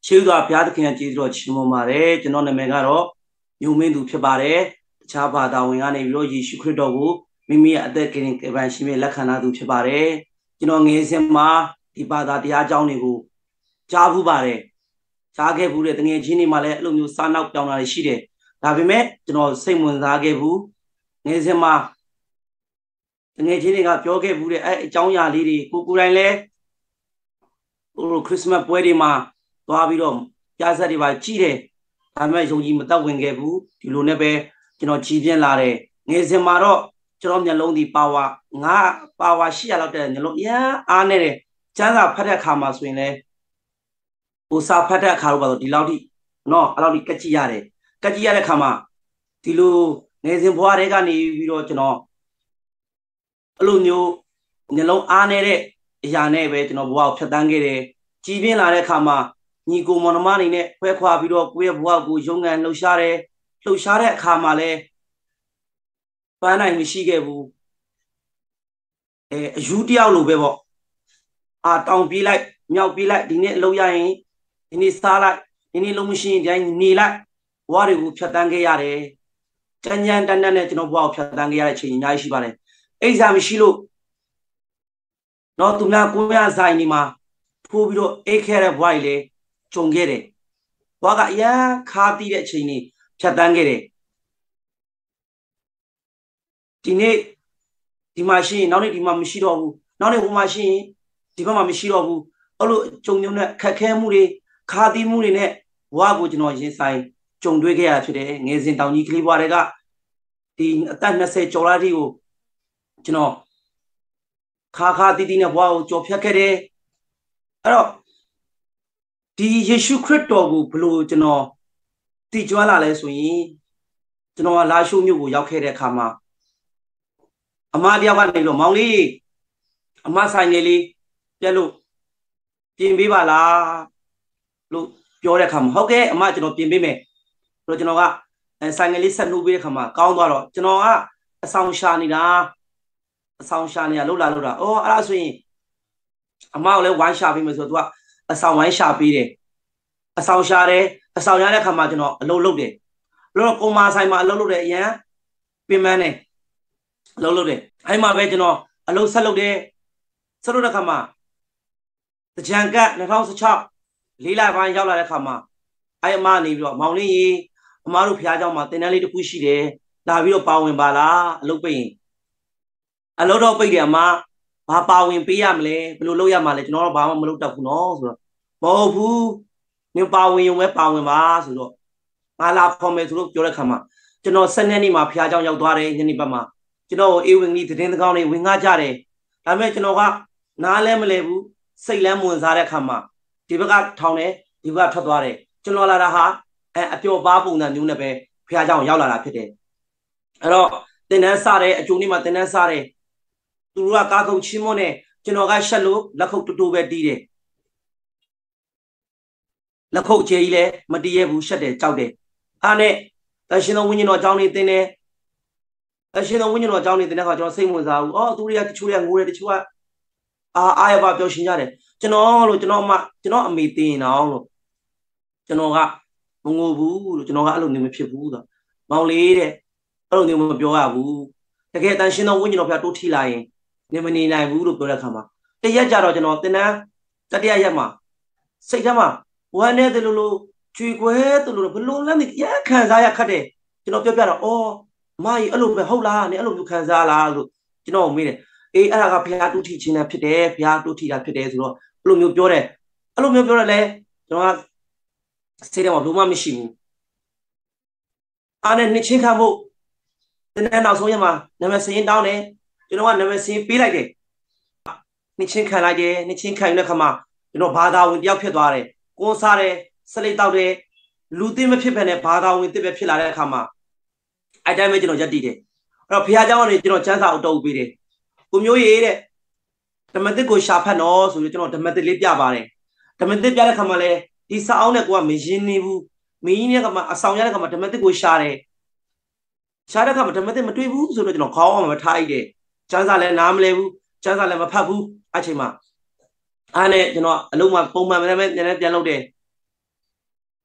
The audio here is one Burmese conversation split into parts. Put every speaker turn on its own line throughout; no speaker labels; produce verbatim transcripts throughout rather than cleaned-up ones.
ชื่อตัวพิาตะเคียนจีโร่ชิมมาเร่จนนเมกาโร่ยูมินดูพิบาเร่ชาวบ้านดาวงานในวิโรยิชุคริโตกูมิมีอัตเกินเก็บไว้ชิมลักษณะดูพิบาเร่จนนเงยเสมาที่บ้านที่อาจารย์นี่กูจ้าบูบาเร่จ้าเก็บบุเร่ตั้งเงี้ยจีนี่มาเล่ลุงยูสานักจังนาชิเร่แต่เป็นเมื่อจนนเสมุนจ้าเก็บบุเงยเสมาตั้งเงี้ยจีนี่ก็เปียวเก็บบุเร่ไอ้จังยาลีดีกูกูไรเล่โอ้คริสต์มาสป่วยดีมาตัวบิโรมยาสติบาจีเร่ทำไมชงยีมันต้องเวงเก็บบุที่ลุงเนี่ยไปจนนจีเพียนลาเร่เงยเสมาโร่จนนเนี่ยลงดีป่าวงาป่าวชี้อะไรแต่เนี่ยลงยังอันเนี่ยจังหวะพัดขามาสวยเลยอุตสาห์พัดขาลูกบอลดีแล้วดีเนาะเราดีกัจจิยาเร่กัจจิยาเร่ขามาที่ลูเงยเสมาบัวเร่กันนี่วิโรจน์เนาะลุงยูเนี่ยลงอันเนี่ยยาเนี่ยไปจนนบัวพัดดังเกเร่จีเพียนลาเร่ขามานี่กูมันมานี่เนี่ยเพื่อความวิโรจน์กูเอบัวกูยงเงินลูกชาเร่ลูกชาเร่ขามาเลยปานไหนไม่ชี้เก็บบุเออยูที่เอาลูกไปบอกอาตองปีไลเมียวปีไลทีนี้ลูกยังทีนี้สาไลทีนี้ลูกไม่ชี้ยังนี่ไลว่าเรื่องพัดดังเกียร์เลยจันยันจันยันเนี่ยจนบัวพัดดังเกียร์เชี่ยง่ายสิบ้านเลยเอ็กซ์ามิชิลูเนาะตุ้มน่ากูไม่อาศัยนี่มาผู้บิโรเอ็กแค่เรื่องวัยเลยจงเกเรว่าก็ยังขาตีเด็กเชี่ยนี่พัดดังเกเรทีนี้ที่มาชี้น้องนี่ที่มาไม่ชี้รอบูน้องนี่ผมมาชี้ที่มาไม่ชี้รอบูเอาลูกจงยมเนี่ยแค่แค่มูเลยขาตีมูเลยเนี่ยว่ากูจะนอนยินใส่จงด้วยแก่ชุดเองเงี้ยสินตอนนี้คลิปว่าอะไรก็ที่ตั้งแต่เสร็จจบแล้วที่กูจะนอนขาขาตีตีเนี่ยว่าจบแค่แค่เดียวแล้วที่เยซูคริสต์ตัวกูบลูจะนอนที่จวนอะไรส่วนนี้จะนอนลาชูมิวกูยาวแค่เดียวขามาอามาเดียวกันนี่หรอมองลี่อามาใส่เงลี่เจ้าลูกพิมพ์บีบาลาลูกเปียวเด็กคำโอเคอามาจะนอนพิมพ์บีไหมเราจะนอนก็ใส่เงลี่สันนูบีคำมาก้าวตัวเราจะนอนก็สาวชานี่นะสาวชานี่ลูกหลานลูกหลานโอ้อะไรส่วนอามาเลยวันชาบีมาส่วนตัวสาววันชาบีเลยสาวชาเลยสาวชาเด็กคำมาจะนอนลูกลูกเด็กลูกกูมาใส่มาลูกลูกเด็กยังพิมพ์เนี่ยลูกลูกเด็กให้มาเวทจะนอนลูกสักลูกเด็กสรุปแล้วคำมาแต่จังก็ในท้องสุชาลีลาบานยาวเลยคำมาไอ้มานี่พี่ว่ามองนี่มาลูกพิจารณามาเต็นอะไรทุกผู้ชีเดดาวิโรปาวินบาลาลูกไปอลูกเราไปเดี๋ยวมาพาปาวินปียามเลยเป็นลูกลูกยามมาเลยจะนอนบ้ามันลูกตะคุณน้องสุดมองผู้เนี่ยปาวินยังไม่ปาวินบ้าสุดมาลาพอไม่สุดจบเลยคำมาจะนอนเส้นนี้มาพิจารณายาวตัวเลยยันนี่ประมาจะนอนเอวิงนี่ถึงเรื่องนี้วิ่งง่ายจ้าเลยทำให้จะนอนก็น้าเล่มเลยบุสิ่งเล่มมือสาระคำมาที่ประกาศทางนี้ที่ประกาศทัดตัวเลยจะนอนละละฮะเออเปียวบ้าปุ่งนั่นอยู่เนี่ยไปพิจารณายาวละละพิเดแล้วเต็นนั้นสาระจุนี่มาเต็นนั้นสาระตัวก้าวชิมอนเนี่ยจะนอนก็ฉันรู้แล้วเขาตัวแบบดีเลยแล้วเขาเจอเลยมาดีเอบุษเดเจ้าเดอันนี้แต่ฉันต้องวิ่งนอนเจ้านี่เต็นเนี่ยแต่ฉันต้องวิ่งนอนเจ้านี่เต็นเนี่ยเขาจะสิ่งมือสาวอ๋อตัวเรียกช่วยงูเลยช่วยอ่าอายบ้าเปียวชินยาเดจะนอนลูกจะนอนมาจะนอนมีตีนเอาลูกจะนอนก็มงูบูลูกจะนอนก็อารมณ์นี่ไม่เพียบบูต่อมองเลยเดอารมณ์นี่มันเปียวอ่ะบูแต่แค่แต่ฉันต้องวิ่งนอนเพียบตัวที่ไรเนี่ยมันนี่นายบูลูกเปียวแล้วคำมาแต่ยัดจารย์จะนอนเต็นนะจะได้ยังมาสิ่งที่มาวันนี้เดี๋ยวลูกช่วยกูเฮ้ตัวลูกเป็นลูกแล้วนี่ยัดขันซายขัดเดจะนอนเปียวเปียวแล้วโอ้ไม่อารมณ์แบบเฮาลาเนี่ยอารมณ์อยู่ขันซาลาลูกจะนอนมีเดเอออะไรก็พยายามดูที่ชินนะพิเดพยายามดูที่ได้พิเดสุดแล้วอารมณ์မျိုးပြောတယ်อารมณ์မျိုးပြောတယ်လေကျွန်တော်ကစိတ်ထဲမှာဘလို့မှမရှိဘူးအားနဲ့နှစ်ချင်းခံဖို့တနေ့နောက်ဆုံးရမှာနာမည်စရင်တောင်းတယ်ကျွန်တော်ကနာမည်စရင်ပေးလိုက်တယ်နှစ်ချင်းခံလိုက်တယ်နှစ်ချင်းခံတဲ့ခါမှာကျွန်တော်ဘာသာဝင်တယောက်ဖြစ်သွားတယ်ကိုးစားတယ်စလိတ်တောက်တယ်လူသိမဖြစ်ဖက်နဲ့ဘာသာဝင်တစ်ပဲဖြစ်လာတဲ့အခါမှာအဲ့တိုင်းပဲကျွန်တော်ရက်တည်တယ်အဲ့တော့ဖခင်เจ้าကနေကျွန်တော်စမ်းစာအုပ်တုပ်ပေးတယ်ကိုမျိုးရေးတဲ့ဓမ္မသစ်ကိုရှာဖတ်တော့ဆိုပြီးကျွန်တော်ဓမ္မသစ်လေးပြပါတယ်ဓမ္မသစ်ပြတဲ့ခါမှာလဲဒီစာအုပ်နဲ့ကိုကမရင်းနေဘူးမင်းကြီးနဲ့ကမှအဆောင်ရတဲ့ခါမှာဓမ္မသစ်ကိုရှာတယ်ရှာတဲ့ခါမှာဓမ္မသစ်မတွေ့ဘူးဆိုတော့ကျွန်တော်ခေါင်းအောင်မထားလိုက်တယ်စမ်းစာလည်းနားမလဲဘူးစမ်းစာလည်းမဖတ်ဘူးအဲ့ချိန်မှာအားနဲ့ကျွန်တော်အလုံးမှာပုံမှန်ပဲနည်းနည်းပြန်လုပ်တယ်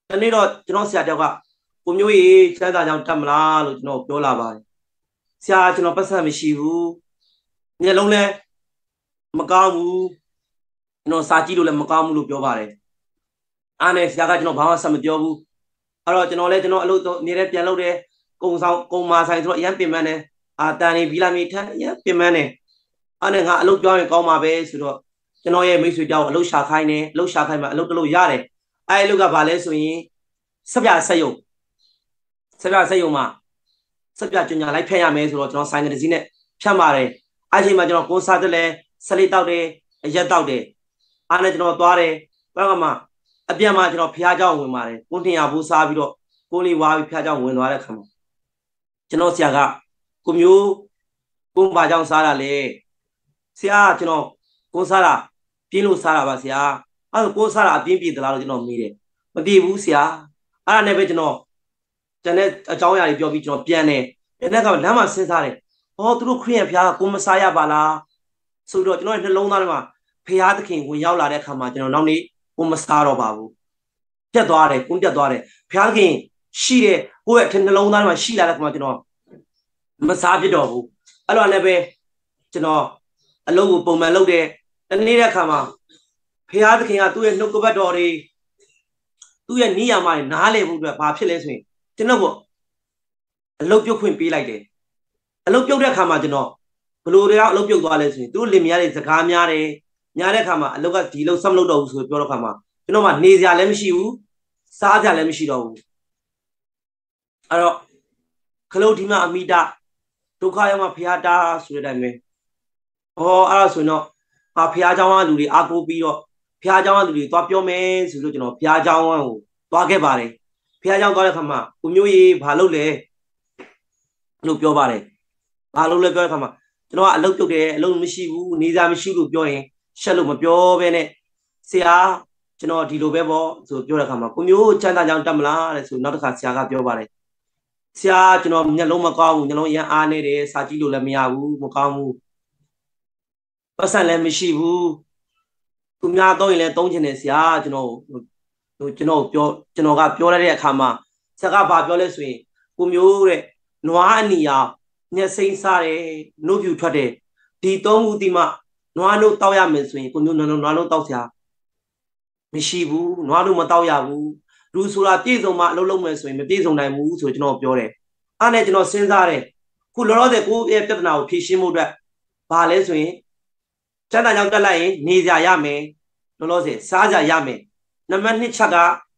တနေ့တော့ကျွန်တော်ဆရာတယောက်ကကိုမျိုးကြီးစမ်းစာကြောင့်တတ်မလားလို့ကျွန်တော်ပြောလာပါတယ်ဆရာကျွန်တော်ပတ်စံမရှိဘူးညလုံးလဲမကောင်းဘူးကျွန်တော်စာကြည့်လို့လည်းမကောင်းဘူးလို့ပြောပါတယ်အားနဲ့ဆရာကကျွန်တော်ဘာမှဆက်မပြောဘူးအဲ့တော့ကျွန်တော်လည်းကျွန်တော်အလုပ်နေတဲ့ပြန်လုပ်တယ်ကုံဆောင်ကုံမာဆိုင်ဆိုတော့အရင်ပြင်ပန်းတယ်အာတန်နေဗီလာမီထမ်းအရင်ပြင်ပန်းတယ်အားနဲ့ငါအလုပ်ပြောရင်ကောင်းပါပဲဆိုတော့ကျွန်တော်ရဲ့မိတ်ဆွေကြောင့်အလုပ်ရှာခိုင်းတယ်အလုပ်ရှာခိုင်းမှအလုပ်တလို့ရတယ်အဲ့အလုပ်ကဘာလဲဆိုရင်စပြဆက်ယုံစပြဆက်ယုံမှာစပြကျွညာလိုက်ဖျက်ရမယ်ဆိုတော့ကျွန်တော်ဆိုင်ကတစီနဲ့ဖြတ်ပါတယ်အဲ့ချိန်မှာကျွန်တော်ကိုစားတက်လဲဆက်လေးတောက်တယ်အရက်တောက်တယ်အားနဲ့ကျွန်တော်သွားတယ်ဘက်ကမှအပြန်မှာကျွန်တော်ဖျားเจ้าဝင်ပါတယ်ကိုတင်ရဘူးစားပြီးတော့ကိုလေးဝါပြီးဖျားเจ้าဝင်သွားတဲ့ခါမှာကျွန်တော်ဆရာကကိုမျိုးကိုဘာเจ้าစားတာလဲဆရာကျွန်တော်ကိုစားတာပြင်းလို့စားတာပါဆရာအဲ့ဒါကိုစားတာအပြင်းပြေသလားလို့ကျွန်တော်မေးတယ်မပြေဘူးဆရာအဲ့ဒါနဲ့ပဲကျွန်တော်ကျန်တဲ့အကြောင်းအရာတွေပြောပြီးကျွန်တော်ပြန်တယ်အဲ့ဒါကလမ်းမှာစဉ်းစားတယ်ဟောသူတို့ခရီးရဖျားကကိုမစားရပါလားဆိုတော့ကျွန်တော်နှလုံးသားထဲမှာဖျားသခင်ဝင်ရောက်လာတဲ့အခါမှာကျွန်တော်နောက်နေ့ကိုမစားတော့ပါဘူးပြတ်သွားတယ်ကိုပြတ်သွားတယ်ဖျားသခင်ရှိတဲ့ကိုယ့်ရဲ့နှလုံးသားထဲမှာရှိလာတဲ့အခါမှာကျွန်တော်မစားဖြစ်တော့ဘူးအဲ့လိုနဲ့ပဲကျွန်တော်အလုပ်ကိုပုံမှန်လုပ်တယ်တနေ့တဲ့အခါမှာဖျားသခင်ကသူ့ရဲ့နှုတ်ကပတ်တော်တွေသူ့ရဲ့နိယာမတွေနားလည်ဖို့အတွက်ဘာဖြစ်လဲဆိုရင်ကျွန်တော်ကအလုပ်ပြုတ်ခွင့်ပေးလိုက်တယ်အလုပ်ပြုတ်တဲ့အခါမှာကျွန်တော်ဘလို့တွေကအလုပ်ပြုတ်သွားလဲဆိုရင်သူတို့လင်မယားတွေစကားများတယ်ညားတဲ့အခါမှာအလုပ်ကဒီလုပ်ဆက်မလုပ်တော့ဘူးဆိုပြောတဲ့အခါမှာကျွန်တော်ကနေစရာလည်းမရှိဘူးစားစရာလည်းမရှိတော့ဘူးအဲ့တော့ခလုတ်ဒီမှာအမိတာဒုက္ခရောက်မှဖျားတာဆိုတဲ့အတိုင်းပဲဟောအဲ့ဒါဆိုရင်တော့ငါဖျားเจ้าကလူတွေအားကိုးပြီးတော့ဖျားเจ้าကလူတွေသွားပြောမယ်ဆိုလို့ကျွန်တော်ဖျားเจ้าကိုသွားခဲ့ပါတယ်ဖျားเจ้าသွားတဲ့ခါမှာကိုမျိုးကြီးဘာလုပ်လဲလို့ပြောပါတယ်ဘာလုပ်လဲပြောတဲ့ခါမှာကျွန်တော်ကအလုပ်ပြုတ်တယ်အလုပ်မရှိဘူးနေစားမရှိလို့ပြောရင်ရှက်လို့မပြောဘဲနဲ့ဆရာကျွန်တော်ဒီလိုပဲပေါ့ဆိုပြောတဲ့ခါမှာကိုမျိုးချမ်းသာကြောင်တတ်မလားတဲ့ဆိုနောက်တစ်ခါဆရာကပြောပါတယ်ဆရာကျွန်တော်မျက်လုံးမကောင်းဘူးမျက်လုံးအရန်အားနေတယ်စာကြည့်လို့လည်းမရဘူးမကောင်းဘူးပတ်စံလည်းမရှိဘူးသူများတော့ရင်လည်းတုံးချင်တယ်ဆရာကျွန်တော်ကျွန်တော်ပြောကျွန်တော်ကပြောလိုက်တဲ့အခါမှာဆရာကဘာပြောလဲဆိုရင်ကိုမျိုးတဲ့နွားအနီယာညက်စိမ့်စားတယ်နှုတ်ပြူထွက်တယ်ဒီသုံးခုဒီမှနွားလို့တောက်ရမယ်ဆိုရင်ကိုမျိုးနွားလို့တောက်ဆရာမရှိဘူးနွားလို့မတောက်ရဘူးလူဆိုတာပြည့်စုံမှအလုပ်လုပ်မယ်ဆိုရင်မပြည့်စုံနိုင်ဘူးဆိုကျွန်တော်ပြောတယ်အဲ့နဲ့ကျွန်တော်စဉ်းစားတယ်ခုလောလောဆယ်ကိုယ့်ရဲ့ပြဿနာကိုဖြေရှင်းဖို့အတွက်ဘာလဲဆိုရင်စမ်းသာကြောင့်တက်လိုက်ရင်နေကြရမယ်လောလောဆယ်စားကြရမယ်နံပါတ်နှစ်ချက်က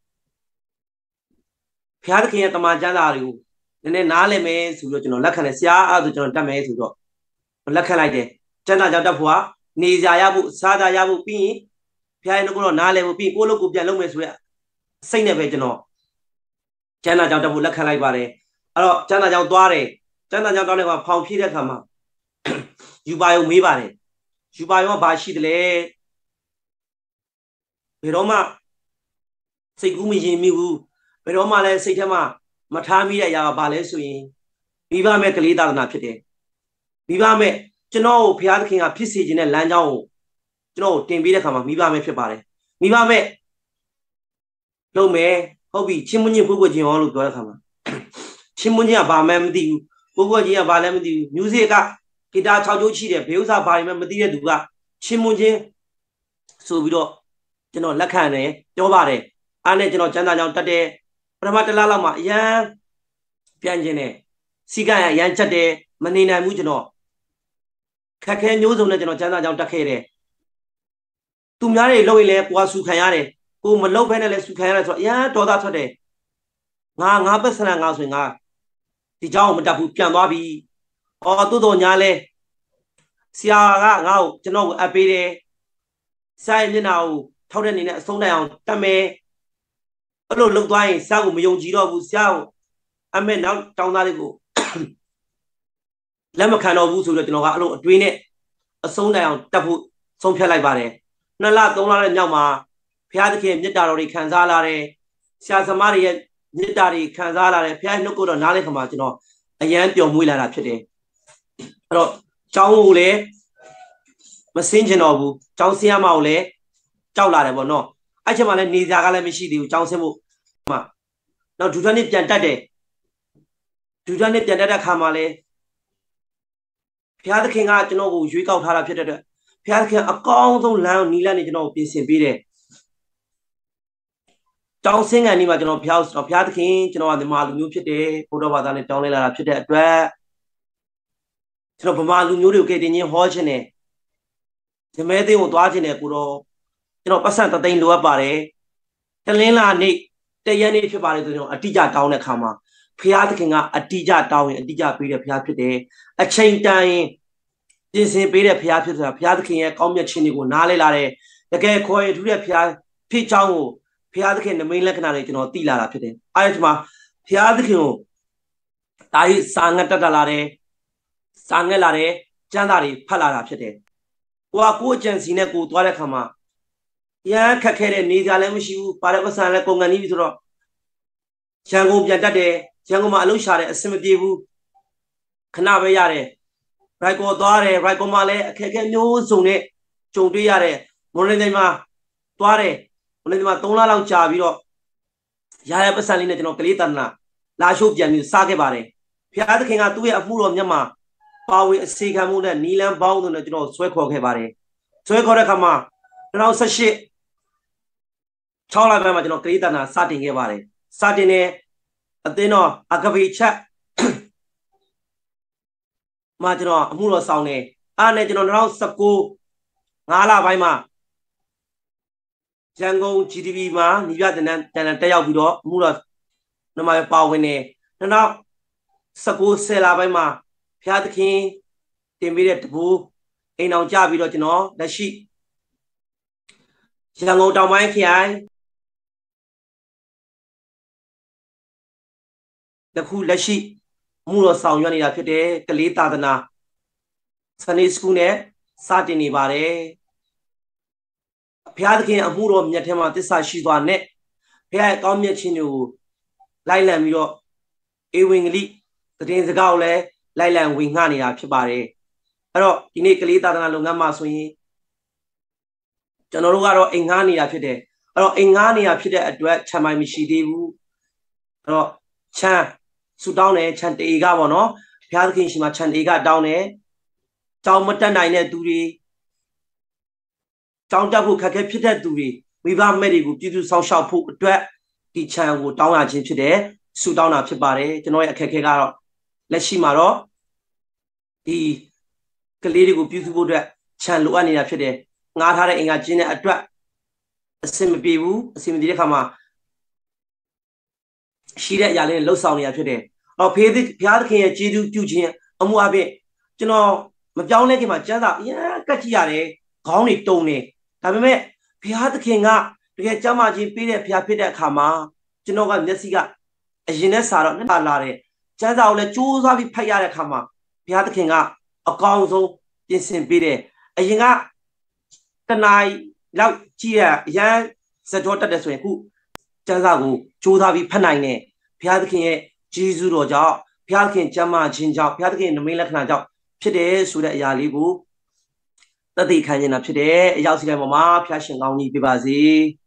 ဖျားသခင်ရဲ့တမန်ကျမ်းစာတွေကိုနည်းနည်းနားလည်မယ်ဆိုပြီးတော့ကျွန်တော်လက်ခံတယ်ဆရာအဲ့ဒါဆိုကျွန်တော်တက်မယ်ဆိုတော့လက်ခံလိုက်တယ်ကျမ်းစာကြောင့်တက်ဖို့ကနေကြရဖို့စားကြရဖို့ပြီးရင်ဖျားရင်ကတော့နားလည်ဖို့ပြီးကိုယ့်လုပ်ကိုပြန်လုပ်မယ်ဆိုရက်စိတ်နဲ့ပဲကျွန်တော်ကျမ်းစာကြောင့်တက်ဖို့လက်ခံလိုက်ပါတယ်အဲ့တော့ကျမ်းစာကြောင့်သွားတယ်ကျမ်းစာကြောင့်တောင်းတဲ့ကဖောင်ဖြည့်တဲ့အခါမှာယူပါယုံမေးပါတယ်ယူပါယုံကဘာရှိတယ်လဲဘယ်တော့မှစိတ်ကူးမရင်မိဘူးဘယ်တော့မှလည်းစိတ်ထဲမှာမထားမိတဲ့အရာကဘာလဲဆိုရင်မိဘမဲ့ကလေးသာသနာဖြစ်တယ်မိဘမဲ့ကျွန်တော်ကိုဘုရားသခင်ကဖြစ်စေခြင်းတဲ့လမ်းကြောင်းကိုကျွန်တော်တင်ပေးတဲ့ခါမှာမိဘမဲ့ဖြစ်ပါတယ်မိဘမဲ့လုပ်မယ်ဟုတ်ပြီချင်းမွန်းချင်းပုဂ္ဂိုလ်ချင်းရောလို့ပြောတဲ့ခါမှာချင်းမွန်းချင်းကဘာမှမသိဘူးပုဂ္ဂိုလ်ချင်းကဘာလည်းမသိဘူး music ကဂီတာ၆ကျိုးရှိတယ်ဘေးဥစားဘာတွေမှမသိတဲ့သူကချင်းမွန်းချင်းဆိုပြီးတော့ကျွန်တော်လက်ခံတယ်ပြောပါတယ်အားနဲ့ကျွန်တော်ကျမ်းစာကြောင့်တက်တယ်ပထမတစ်လလောက်မှာအရန်ပြန်ကျင်တယ်စီကံအရန်ချက်တယ်မနေနိုင်ဘူးကျွန်တော်ခက်ခဲမျိုးစုံနဲ့ကျွန်တော်ကျမ်းစာကြောင့်တက်ခဲ့တယ်သူများတွေလှုပ်ရင်လည်းကိုယ်ကဆူခံရတယ်ကိုမလှုပ်ဖဲနဲ့လည်းဆူခံရတယ်ဆိုတော့အရန်ဒေါသထွက်တယ်ငါငါပတ်စံငါဆိုရင်ငါဒီเจ้าကိုမတက်ဘူးပြန်သွားပြီအော်တိုးတော်ညာလဲဆရာကငါ့ကိုကျွန်တော်ကိုအပ်ပေးတယ်စာရဲ့မျက်နှာကိုထောက်တဲ့နေနဲ့အဆုံးတိုင်အောင်တတ်မယ်အဲ့လိုလုပ်သွားရင်ဆရာကိုမယုံကြည်တော့ဘူးဆရာကိုအမေနောက်တောင်းသားလေးကိုလက်မခံတော့ဘူးဆိုတော့ကျွန်တော်ကအဲ့လိုအတွင်းနဲ့အဆုံးတိုင်အောင်တက်ဖို့ဆုံးဖြတ်လိုက်ပါတယ်နှစ်လသုံးလတဲ့မြောက်မှာဘုရားသခင်မြတ်တာတော်တွေခံစားလာတယ်ဆရာသမားတွေရဲ့မြတ်တာတွေခံစားလာတယ်ဘုရားနှုတ်ကိုတော့နားလည်ခါမှာကျွန်တော်အယံပျော်မွေးလာတာဖြစ်တယ်အဲ့တော့ကျောင်းကိုလည်းမစင်းချင်တော့ဘူးကျောင်းဆင်းရမကိုလည်းကြောက်လာတယ်ပေါ့နော်အဲ့ချက်မှလည်းနေကြကလည်းမရှိသေးဘူးကျောင်းဆင်းဖို့嘛，然后ဒူထန်နဲ့ပြန်တက်တယ်ဒူထန်နဲ့ပြန်တက်တဲ့ခါမှာလဲဘုရားသခင်ကကျွန်တော်ကိုရွေးကောက်ထားတာဖြစ်တဲ့အတွက်ဘုရားသခင်အကောင်းဆုံးလမ်းနီးလမ်းနေကျွန်တော်ကိုပြင်ဆင်ပေးတယ်တောင်းစင်းကန်ဒီမှာကျွန်တော်ဘုရားဆိုတော့ဘုရားသခင်ကျွန်တော်ကမြန်မာလူမျိုးဖြစ်တယ်ဘုရားဘာသာနဲ့တောင်းလဲလာတာဖြစ်တဲ့အတွက်ကျွန်တော်ဗမာလူမျိုးတွေကိုကတင်ချင်းဟောခြင်းနဲ့ဇမဲသိန်းကိုသွားခြင်းနဲ့ကိုတော့ကျွန်တော်ပတ်စံတသိန်းလိုအပ်ပါတယ်တလင်းလာနေ့တရက်နေ့ဖြစ်ပါတယ်ဆိုကျွန်တော်အတိအကျတောင်းတဲ့ခါမှာဘုရားသခင်ကအတိအကျတောင်းရင်အတိအကျပေးတဲ့ဘုရားဖြစ်တယ်အချိန်တန်ရင်ပြင်ဆင်ပေးတဲ့ဘုရားဖြစ်ဆိုတာဘုရားသခင်ရဲ့ကောင်းမြတ်ခြင်းတွေကိုနားလဲလာတယ်တကယ်ခေါ်ရထူးတဲ့ဘုရားဖြစ်ချောင်းကိုဘုရားသခင်နမိတ်လက္ခဏာတွေကျွန်တော်သိလာတာဖြစ်တယ်အဲဒီမှာဘုရားသခင်ကိုဒါကြီးစာငတ်တက်တက်လာတယ်စာငတ်လာတယ်ကျမ်းစာတွေဖတ်လာတာဖြစ်တယ်ကိုကကိုအကြံစီနဲ့ကိုသွားတဲ့ခါမှာရန်ခက်ခဲတဲ့နေကြလည်းမရှိဘူးပါတဲ့ပတ်စံလည်းကုန်ကန်နေပြီဆိုတော့ရန်ကုန်ပြန်တက်တယ်ရန်ကုန်မှာအလုပ်ရှာတယ်အဆင်မပြေဘူးခဏပဲရတယ်ရိုက်ကောသွားတယ်ရိုက်ကောမှာလည်းအခက်အခဲမျိုးစုံနဲ့ကြုံတွေ့ရတယ်မွန်လင်းတိုင်းမှာသွားတယ်မွန်လင်းတိုင်းမှာသုံးလလောက်ကြာပြီးတော့ရတဲ့ပတ်စံလေးနဲ့ကျွန်တော်ကလေးတန်နာလာရှိုးပြန်ပြီးစားခဲ့ပါတယ်ဘုရားသခင်ကသူ့ရဲ့အမှုတော်မြတ်မှာပါဝင်အစီခံမှုနဲ့နီလန်းပေါင်းစုံနဲ့ကျွန်တော်ဆွဲခေါ်ခဲ့ပါတယ်ဆွဲခေါ်တဲ့အခါမှာ၂၀၁၈၆လပိုင်းမှာကျွန်တော်ကလေးတန်နာစတင်ခဲ့ပါတယ်စတင်နေအသင်းတော်အကပိချက်မှာကျွန်တော်အမှုတော်ဆောင်နေအားနဲ့ကျွန်တော်၂၀၁၉ငါးလပိုင်းမှာရန်ကုန် ဂျီ တီ ဗီ မှာညီပြတင်တန်းတက်ရောက်ပြီးတော့အမှုတော်နမပဲပါဝင်နေ၂၀၁၉ဆယ်လပိုင်းမှာဘုရားသခင်တင်ပေးတဲ့တပူအိမ်အောင်ကြပြီးတော့ကျွန်တော်လက်ရှိရန်ကုန်တောင်ပိုင်းခရိုင်တခုလက်ရှိမှုတော်ဆောင်ရွက်နေတာဖြစ်တယ်ကလေးသာသနာစနေစကူးနဲ့စတင်နေပါတယ်ဘုရားသခင်အမှုတော်မြတ်ထဲမှာသစ္စာရှိစွာနဲ့ဘုရားရဲ့ကောင်းမြတ်ခြင်းတွေကိုလိုက်လံပြီးတော့ဧဝံဂေလိသတင်းစကားကိုလည်းလိုက်လံဝင်ငှနေတာဖြစ်ပါတယ်အဲ့တော့ဒီနေ့ကလေးသာသနာလုပ်ငန်းမှာဆိုရင်ကျွန်တော်တို့ကတော့အိမ်ငှားနေတာဖြစ်တယ်အဲ့တော့အိမ်ငှားနေတာဖြစ်တဲ့အတွက်ခြံမိုင်မရှိသေးဘူးအဲ့တော့ခြံဆူတောင်းတယ်ခြံတေကပေါ့နော်ဘုရားသခင်ရှင်မှာခြံတေကတောင်းတယ်ကြောင်မတက်နိုင်တဲ့သူတွေကြောင်တက်ဖို့ခက်ခဲဖြစ်တဲ့သူတွေမိဘမဲ့တွေကိုပြည်သူဆောင်ရှောက်ဖို့အတွက်ဒီခြံကိုတောင်းရခြင်းဖြစ်တယ်ဆူတောင်းတာဖြစ်ပါတယ်ကျွန်တော်ရဲ့အခက်အခဲကတော့လက်ရှိမှာတော့ဒီကလေးတွေကိုပြုစုဖို့အတွက်ခြံလိုအပ်နေတာဖြစ်တယ်ငားထားတဲ့အင်္ဂါကျင်းတဲ့အတွက်အဆင်မပြေဘူးအဆင်မပြေတဲ့ခါမှာရှိတဲ့အရာလေးနဲ့လှုပ်ဆောင်နေတာဖြစ်တယ်အော်ဖေးဘုရားသခင်ရဲ့ကျေးဇူးပြုခြင်းအမှုအပြင်ကျွန်တော်မပြောင်းလဲခင်မှာကျမ်းစာအရင်ကတ်ကြည့်ရတယ်ခေါင်းတွေတုံနေဒါပေမဲ့ဘုရားသခင်ကတကယ်ကြမ်းမာခြင်းပေးတဲ့ဘုရားဖြစ်တဲ့အခါမှာကျွန်တော်ကမျက်စိကအရင်နဲ့စာတော့နှစ်လာတဲ့ကျမ်းစာကိုလည်းကြိုးစားပြီးဖတ်ရတဲ့အခါမှာဘုရားသခင်ကအကောင်းဆုံးပြင်ဆင်ပေးတယ်အရင်ကတနားလောက်ကြည့်ရအရန်စက်တော်တက်တယ်ဆိုရင်ခုကျမ်းစာကိုကြိုးစားပြီးဖတ်နိုင်တယ်ဘုရားသခင်ရဲ့ကျေးဇူးတော်ကြောင့်ဘုရားသခင်ကျမ်းမာခြင်းကြောင့်ဘုရားသခင်နမိတ်လက္ခဏာကြောင့်ဖြစ်တယ်ဆိုတဲ့အရာလေးကိုတသိခံနေတာဖြစ်တယ်အရောက်စီတိုင်းပေါ်မှာဘုရားရှင်ကောင်းကြီးပြပါစေ